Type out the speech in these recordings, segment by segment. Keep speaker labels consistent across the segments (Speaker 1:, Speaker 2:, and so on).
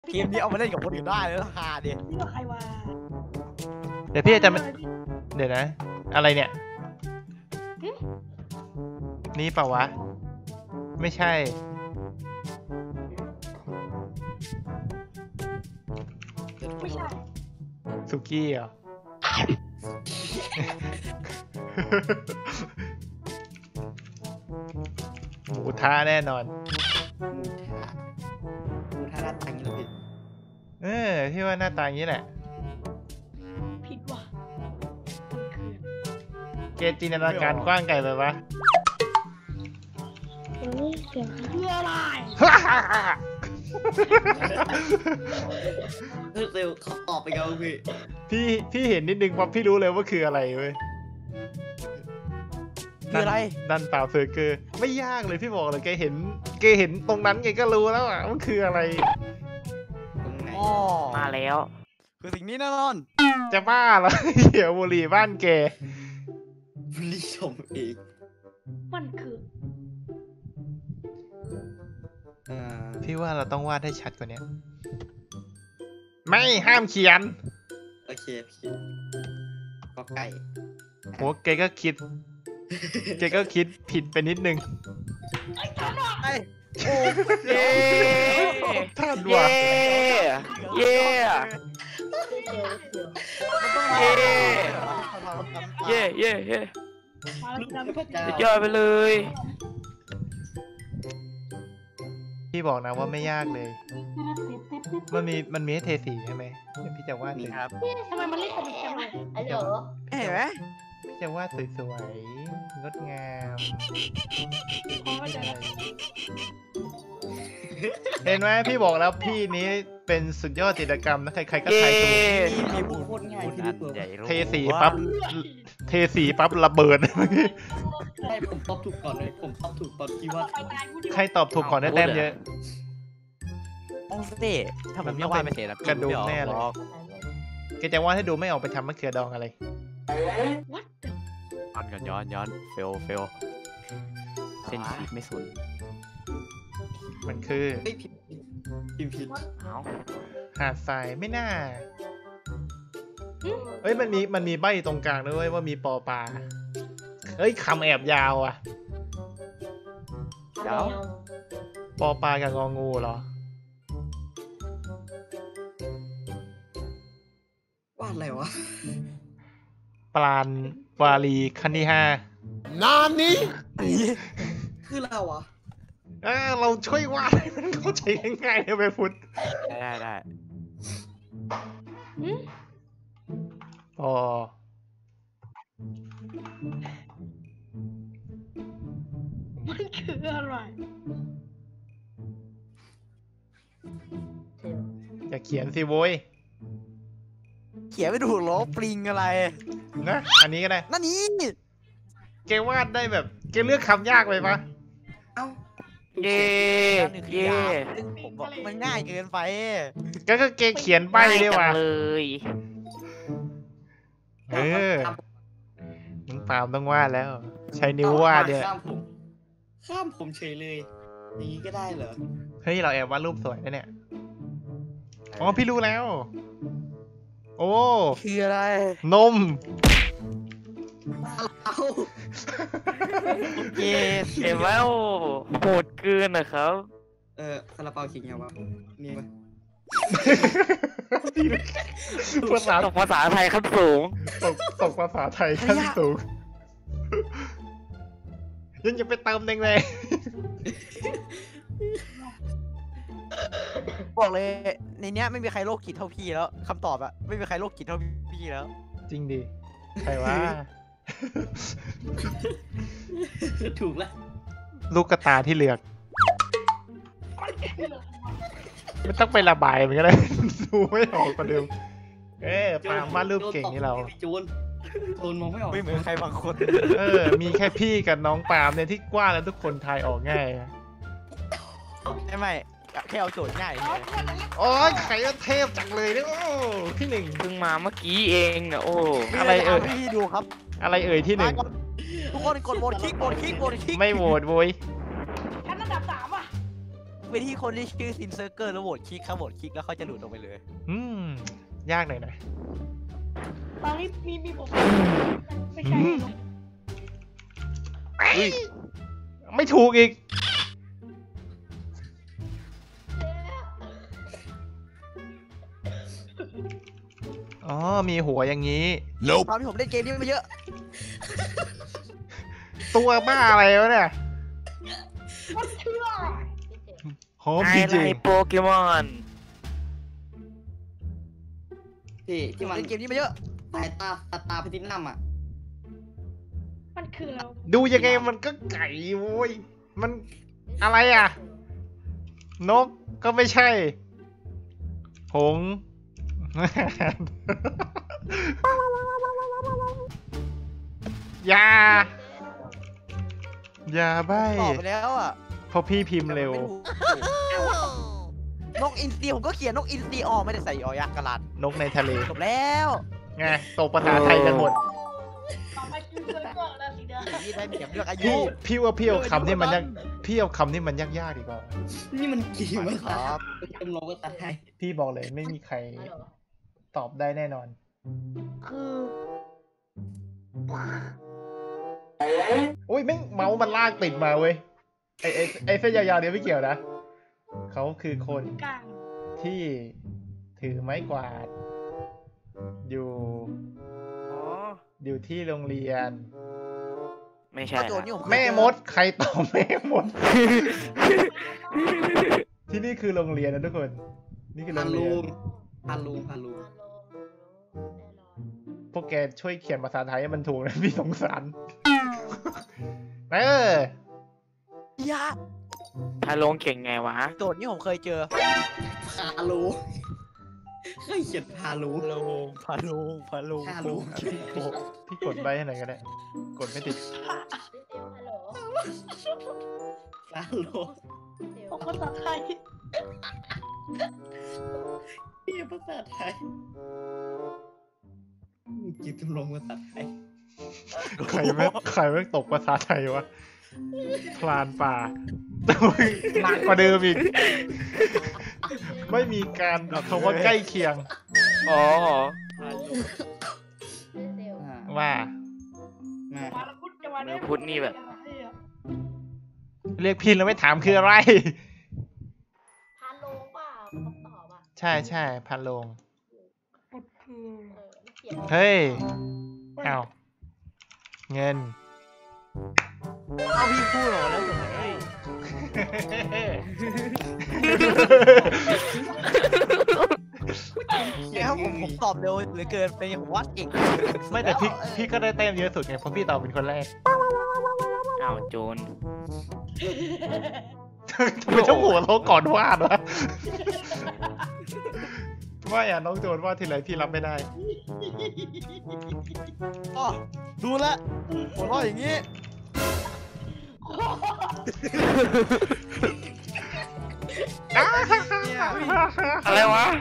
Speaker 1: เกมนี้เอามาเล่นกับคนอื่นได้เลยฮาดิ
Speaker 2: นี่ว่าใครวะ
Speaker 3: เดี๋ยวพี่จะเดี๋ยวนะ อะไรเนี่ย นี่เปล่าวะ ไม่ใช่
Speaker 2: ไม่ใช่
Speaker 3: สุกี้เหรอ หมูท้าแน่นอน
Speaker 1: ดูท่าหน้าตังค์เลย
Speaker 3: พี่ว่าหน้าตาอย่างนี้แหละ
Speaker 2: ผิดว่ะมันคือ
Speaker 3: เกจินตนาการกว้างไกลไปปะ
Speaker 2: คืออะไร
Speaker 1: เร็วเขาตอบไปกันพี่
Speaker 3: พี่เห็นนิดนึงพอพี่รู้เลยว่าคืออะไรเว้ย
Speaker 1: คืออะไร
Speaker 3: ดันเปล่าเซอร์เกอร์ไม่ยากเลยพี่บอกเลยแกเห็นตรงนั้นแกก็รู้แล้วอ่ะมันคืออะไร
Speaker 1: ตรงไหน
Speaker 4: อ๋อมาแล้ว
Speaker 1: คือสิ่งนี้แน่นอน
Speaker 3: จะบ้าเหรอ เดี๋ยวบุหรี่บ้านแก
Speaker 1: บุรีชมเอง
Speaker 2: มันคือ
Speaker 3: พี่ว่าเราต้องวาดให้ชัดกว่านี้ไม่ห้ามเขียน
Speaker 1: โอเคพี่ก็ไก่
Speaker 3: โหแกก็คิดผิดไปนิดนึง
Speaker 1: ไอ้โอ้
Speaker 4: เย้
Speaker 3: ท่าน
Speaker 4: เย้
Speaker 3: ว่ะ
Speaker 4: เย้ เย้เย้เย้
Speaker 2: มาแล้วนะไม่เข้าใจ
Speaker 4: สุดยอดไปเลย
Speaker 3: พี่บอกนะว่าไม่ยากเลย มันมีให้เทสีใช่ไหมเดี๋ยวพี่จะวาด
Speaker 1: นี่
Speaker 3: เลย
Speaker 1: ครับ
Speaker 2: ทำไมมันเล่นกับเด็กจังเลย
Speaker 5: ฮัลโหล
Speaker 1: เห็นไหม
Speaker 3: พี่จะวาดสวยๆงดงาม
Speaker 2: พอเข้าใจแล้ว
Speaker 3: เห็นไหมพี่บอกแล้วพี่นี้เป็นสุดยอดจิตรกรรมนะใครๆก็
Speaker 4: เย้
Speaker 3: ทายถูก
Speaker 1: มีบุญโคตรง่ายที่
Speaker 4: นั่
Speaker 1: ดู
Speaker 4: น
Speaker 1: เปิด
Speaker 4: ใหญ่รู้
Speaker 3: เทสีปั๊บระเบิด
Speaker 1: ใช่ผมตอบถูกก่อนเลยผมตอบถูกตอนที่ว่า
Speaker 2: ไปตายกูดิ
Speaker 3: ใครตอบถูกก่อนได้แต้มเยอะ
Speaker 1: โอ้เต้ถ้าผมยังวาดไม่เสร็จ
Speaker 3: กระดูกแน่เลย แกจะวาดให้ดูไม่ออกไปทำมะเขือดองอะไร
Speaker 2: วัดเดี๋ยว
Speaker 4: ย้อนเฟลเส้นขีดไม่สุน
Speaker 3: มันคือ
Speaker 1: ไม่ผิดผิด
Speaker 4: เอ้า
Speaker 3: หาดทรายไม่น่า เอ้ยมันมีใบตรงกลางด้วยว่ามีปอปลาเอ้ยคำแอบยาวอ่ะ
Speaker 4: เดี๋ยว
Speaker 3: ปอปลากับงองูเหรอ
Speaker 1: วาดอะไรวะ
Speaker 3: ปราณวาลีขั้นที่5
Speaker 1: คือเราอะ
Speaker 3: เราช่วยวาดให้มันเข้าใจง่ายๆนะไปพุทธ
Speaker 4: ได้
Speaker 3: ปอ
Speaker 2: มันคืออะไร
Speaker 3: อย่าเขียนสิโว้ย
Speaker 1: เขียนไม่ถูกหรอปลิงอะไร
Speaker 3: นะอันนี้ก็ได้
Speaker 1: นั่นนี่
Speaker 3: แกวาดได้แบบแกเลือกคำยากไปปะ
Speaker 1: เอ้า
Speaker 4: เย้เย้
Speaker 1: ผมบอกมันง่ายเกินไป
Speaker 3: ก็แกเขียนใบได้ว่ะ
Speaker 4: ง่ายจังเลย
Speaker 3: เออมึงปาล์มต้องวาดแล้ว ใช้นิ้ววาดเนี่ย
Speaker 1: ข้ามผมเฉยเลยอย่างนี้ก็ได้เหรอ
Speaker 3: เฮ้ยเราแอบวาดรูปสวยนะเนี่ยอ๋อพี่รู้แล้ว โอ้
Speaker 1: คืออะไร
Speaker 3: นม
Speaker 1: เอ้า
Speaker 4: เย้เห็นไหมโอ้โหดเกินนะครับ
Speaker 1: ซาลาเปาขิงยังวะมีไหม
Speaker 3: ภาษา
Speaker 4: ตกภาษาไทยขั้นสูง
Speaker 3: ตกภาษาไทยขั้นสูงยังจะไปเติมแดง
Speaker 1: บอกเลยในเนี้ยไม่มีใครโรคจิตเท่าพี่แล้วคำตอบอะไม่มีใครโรคจิตเท่าพี่แล้ว
Speaker 3: จริงดิใครว่า
Speaker 1: ถูกแล้ว
Speaker 3: ลูกกระตาที่เหลือกไม่ต้องไประบายมันก็ได้ ดูไม่ออกกว่าเดิมปาล์มวาดรูปเก่งนี่เรา
Speaker 1: โจนมองไม่ออกไม่เหมือนใครบางคน
Speaker 3: มีแค่พี่กับน้องปาล์มเนี่ยที่กว้างแล้วทุกคนทายออกง่ายอะ
Speaker 1: ไม่แค่เอาโจทย์ง่าย
Speaker 3: โอ้ยไข่เทพจังเลยเนี่ยโอ้ที่หนึ่ง
Speaker 4: เพิ่งมาเมื่อกี้เองนะโอ้
Speaker 3: อะไรเอ่ย
Speaker 1: พี่ดูครับ
Speaker 3: อะไรเอ่ยที่หนึ่ง
Speaker 1: ทุกคนกดโหวตคลิก
Speaker 3: ไม่โหวตโว้ย
Speaker 2: ฉันระดับ3อ่ะ
Speaker 1: ไปที่คนที่ชื่อซินเซอร์เกอร์แล้วโหวตคลิกเขาโหวตคลิกแล้วเขาจะหลุดออกไปเลย
Speaker 3: ยากหน่อยนะ
Speaker 2: ตอนนี้มีผมไม่ใช่
Speaker 3: ไม่ถูกอีก อ๋อ มีหัวอย่างนี้
Speaker 1: ตอนที่ผมเล่นเกมนี้มาเยอะ
Speaker 3: ตัวบ้าอะไรวะเนี่ย
Speaker 2: มันคืออะไร
Speaker 3: หอม
Speaker 4: ไอ
Speaker 3: จ
Speaker 4: ไล
Speaker 3: ริง
Speaker 4: โปเกมอน
Speaker 5: ที่มัน
Speaker 1: เล่นเกมนี้มาเยอะ
Speaker 5: สายตาพิทินัมอ่ะ
Speaker 2: มันคืออะไร
Speaker 3: ๆดูยังไงมันก็ไก่โว้ย มันอะไรอ่ะ นกก็ไม่ใช่ หงส์ อย่าใบ้
Speaker 1: ตอบไปแล้วอ่ะ
Speaker 3: เพราะพี่พิมพ์เร็ว
Speaker 1: นกอินทรีผมก็เขียนนกอินทรีออกไม่ได้ใส่อยักษ์กระลัด
Speaker 3: นกในทะเล
Speaker 1: จบแล้ว
Speaker 3: ไงตกภาษาไทยกันหมด
Speaker 2: ต่อไปคือเพื่อนก็แล้วสิเด้อ
Speaker 1: นี่ได้เปรียบเรื่องอายุ
Speaker 3: พี่ว่าพี่เอาคำที่มันยากพี่เอาคำที่มันยากๆดีกว่า
Speaker 5: นี่มันกี่ภา
Speaker 1: ค
Speaker 5: ษา
Speaker 1: รับ
Speaker 5: จำลองภาษาไทย
Speaker 3: พี่บอกเลยไม่มีใครตอบได้แน่นอน
Speaker 1: คือ
Speaker 3: โอ้ยแม่งเมาส์มันลากติดมาเว้ย ไอ้เส้นยาวๆเดี๋ยวไม่เกี่ยวนะ เขาคือคน
Speaker 2: กลาง
Speaker 3: ที่ถือไม้กวาด อยู่
Speaker 4: อ๋อ
Speaker 3: อยู่ที่โรงเรียน
Speaker 4: ไม่ใช่
Speaker 1: โจทย์นี่ผมเคย
Speaker 3: แม่
Speaker 1: เจอ
Speaker 3: มดใครตอบแม่มด ที่นี่คือโรงเรียนนะทุกคน นี่คือโร
Speaker 5: พาง
Speaker 3: เรี
Speaker 5: ลู
Speaker 3: ยน
Speaker 5: งพาลูง
Speaker 3: พวกแกช่วยเขียนภาษาไทยให้มันถูกนะ พี่สงสาร
Speaker 1: ยา
Speaker 4: ถ้าลงเก่งไงวะ
Speaker 1: โจทย์นี่ผมเคยเจอ
Speaker 5: พาลูเคยเขียนพาลู
Speaker 1: พาลุง
Speaker 5: พาลู
Speaker 3: พี่กดใบให้หน่อยก็ได้ กดไม่ติด
Speaker 5: พาลู
Speaker 2: ของภาษาไทย
Speaker 5: นี่ภาษาไทยจิตจำลองภาษาไทย
Speaker 3: ใครไม่ตกภาษาไทยวะ พลานป่าหนักกว่าเดิมอีก ไม่มีการคำว่าใกล้เคียง
Speaker 4: อ๋อ
Speaker 3: ว่า
Speaker 5: มา
Speaker 2: วันพุธจะวัน
Speaker 4: พุธนี่แบบ
Speaker 3: เรียกพินแล้วไม่ถามคืออะไร
Speaker 6: พานโลงเปล่าคำตอบอ่ะ
Speaker 3: ใช่ใช่พันโลง
Speaker 2: มันคือ
Speaker 6: เขียน
Speaker 3: เฮ้ยเอาเงิน
Speaker 1: เอาพี่พูดเหรอแล้วจบไหนเนี่ยครับผมตอบเร็วเหลือเกินเป็นอย่างผมว่าเก่ง
Speaker 3: ไม่แต่พี่ก็ได้แต้มเยอะสุดไงเพราะพี่ตอบเป็นคนแรก
Speaker 4: อ้าวโจร
Speaker 3: ทำไมต้องหัวเราะก่อนวาดวะ ว่าอย่าน้องโจรว่าทีไรพี่รับไม่ได้
Speaker 1: อ๋อดูแลหัวเราะอย่างนี้
Speaker 4: อะไรวะ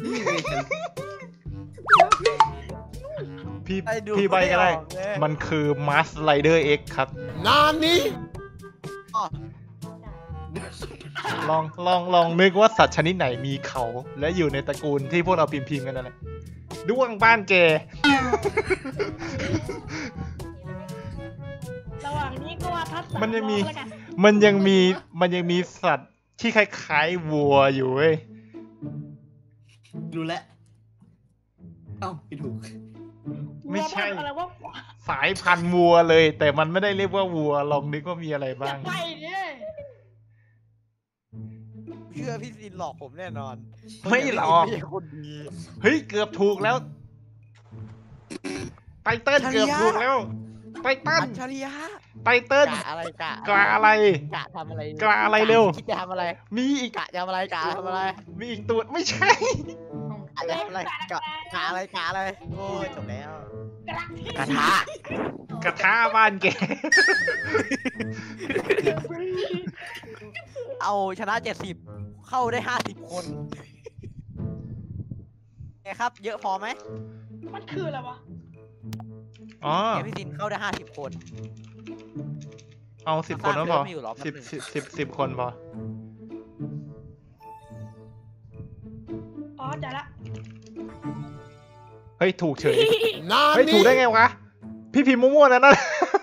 Speaker 3: พี่ใบก็ได้ มันคือ Mars Rider X ครับ
Speaker 1: อ๋อ
Speaker 3: ลองนึกว่าสัตว์ชนิดไหนมีเขา และอยู่ในตระกูลที่พวกเราพิมพ์กันนั่นแหละด้วงบ้านแก
Speaker 2: ระหว่างนี้ก็ว่าทัศน์
Speaker 3: มันยังมี
Speaker 2: แล้วกัน
Speaker 3: มันยังมีสัตว์ที่คล้ายๆวัวอยู่เว้ย
Speaker 5: รู้แล้วเอ้าไม่ถูก
Speaker 3: ไม่ใช่
Speaker 2: วัวบ้านอะไรวะ
Speaker 3: สายพันธุ์วัวเลย แต่มันไม่ได้เรียกว่าวัว ลองนึกว่ามีอะไรบ้าง
Speaker 2: ไปเนี่ย
Speaker 1: เชื่อพี่ซินหลอกผมแน่นอน
Speaker 3: ไม่หลอก
Speaker 1: ไม่ใช่คนดี
Speaker 3: เฮ้ย เกือบถูกแล้ว ไตเติ้ลเกือบถูกแล้ว ไตเติ้ล
Speaker 1: อัจฉริยะ
Speaker 3: ไตเติ้ล
Speaker 1: กะอะไรกะ
Speaker 3: กลาอะไร
Speaker 1: กะทำอะไร
Speaker 3: กะอะไรเร็ว
Speaker 1: คิดจะทำอะไร
Speaker 3: มีอีก
Speaker 1: กะจะทำอะไรกะทำอะไร
Speaker 3: มีอีกตัวไม่ใช่
Speaker 1: กะจะทำอะไรกะอะไรกะอะไรโอ้ยจบแล้ว
Speaker 4: กระทะ
Speaker 3: กระทะบ้านแก
Speaker 1: เอาชนะ 70 เข้าได้ 50 คนไงครับ เยอะพอไหม
Speaker 2: มันคืออะไรวะ
Speaker 3: อ๋อ
Speaker 1: เนี่ยพี่ซินเข้าได้ 50 คน
Speaker 3: เอา10 คนก็พอ
Speaker 1: ไม่อยู่หรอ
Speaker 3: 10คนพอ
Speaker 2: อ๋อจ่ายละ
Speaker 3: เฮ้ยถูกเฉยเฮ้ยถูกได้ไงวะพี่พิมพ์มั่วๆนะนั่น